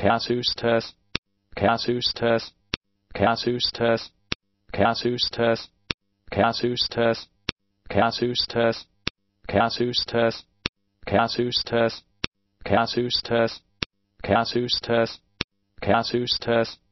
Casustus, Casustus, Casustus, Casustus, Casustus, Casustus, Casustus, Casustus, Casustus, Casustus, Casustus,